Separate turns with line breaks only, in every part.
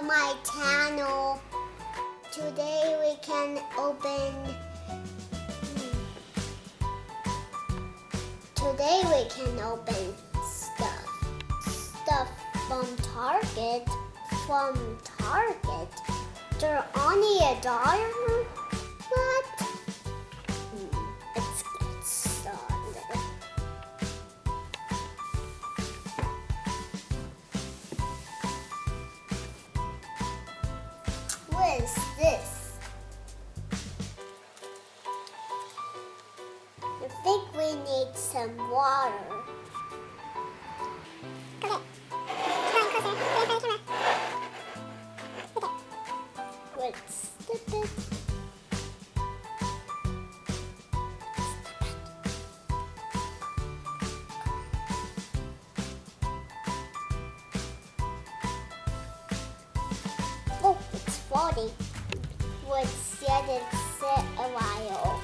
my channel. Today we can open stuff from Target. They're only $1. What? Let's get started. What is this? I think we need some water. Let's dip it. Oh, it's floating. Let's let it sit a while.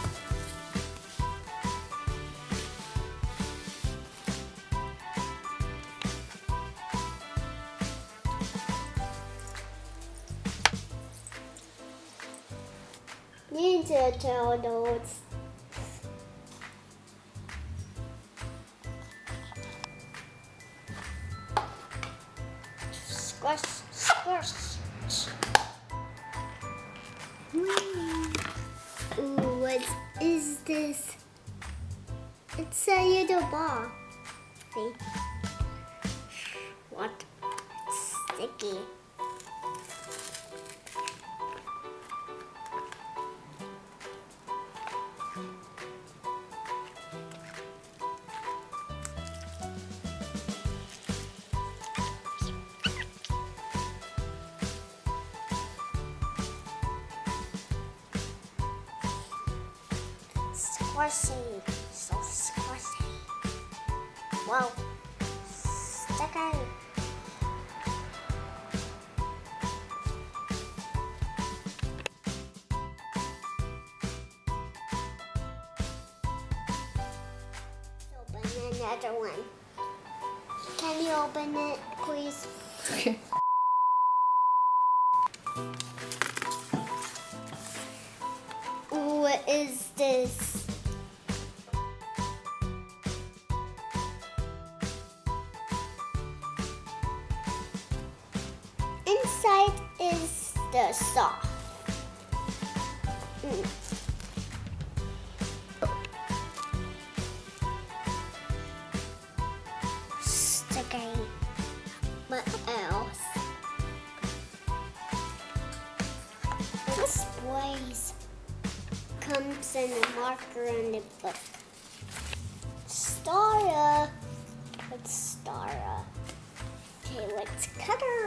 Ninja Turtles. Squash, squash. Ooh, what is this? It's a little ball. See? What? It's sticky. Squishy, so squishy. Wow, sticky. Open another one. Can you open it, please?
Okay.
What is this? Inside is the sauce. Sticky. What else? This place comes in a marker in the book. Stara. What's Stara? Okay, let's cut her.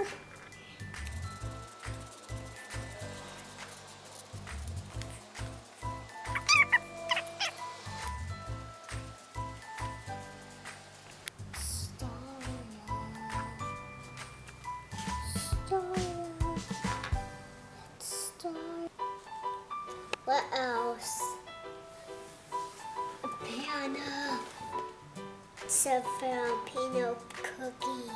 What else? A piano. It's a Filipino cookie.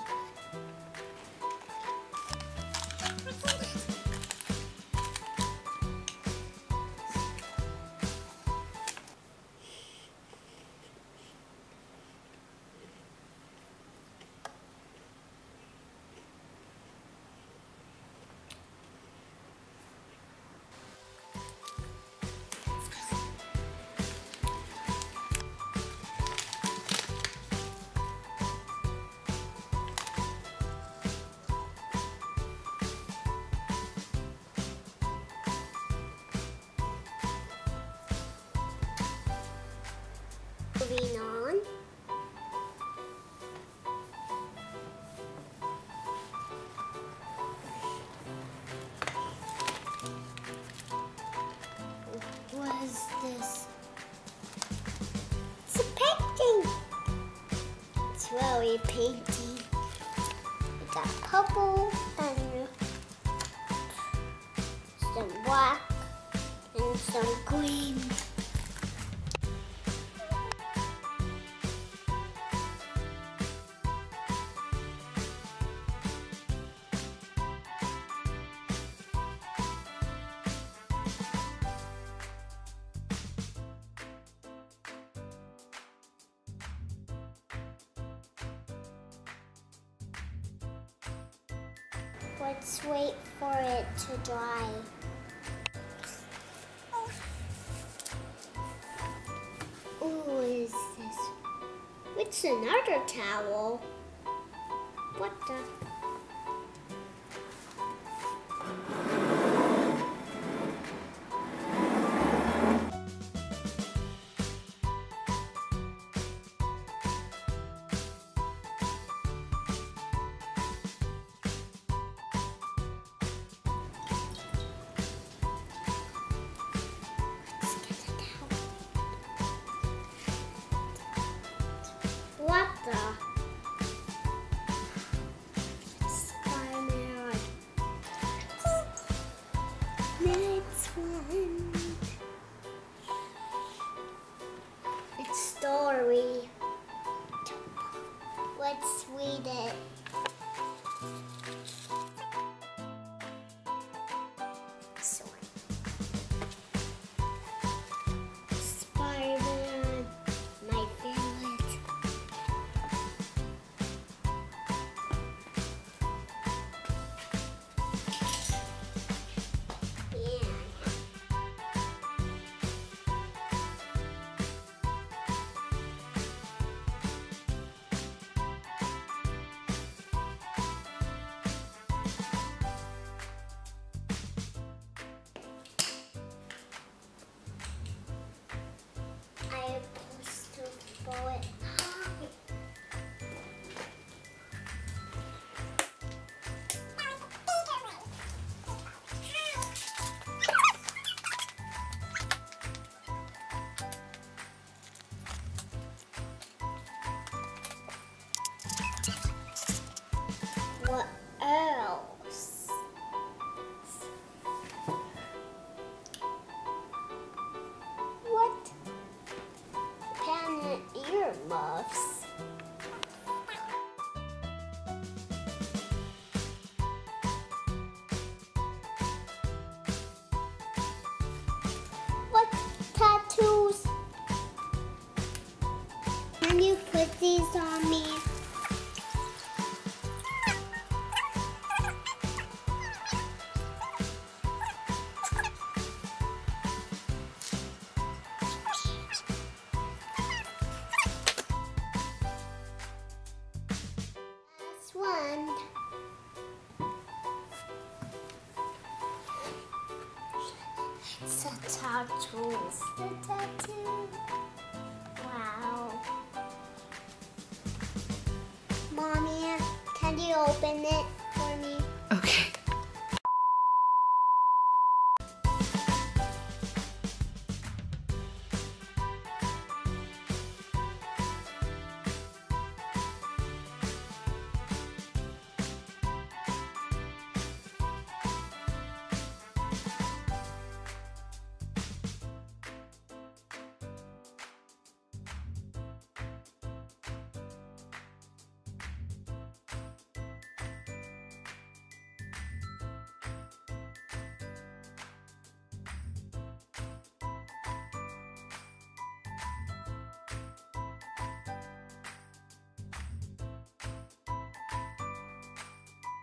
Moving on. What is this? It's a painting. It's really painting. We got purple and some black and some green. Let's wait for it to dry. Ooh, what is this? It's another towel. What the? What the? Spiderman. Next one. It's story. Let's read it. This one. Spiderman, my favorite. I am supposed to throw it. What else? What? Pen and earmuffs. What tattoos? Can you put these on me? One. It's a tattoo. It's a tattoo. Wow. Mommy, can you open it for me?
Okay.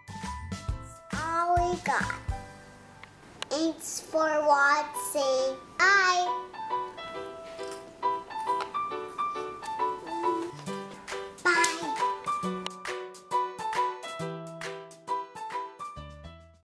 All we got. Thanks for watching.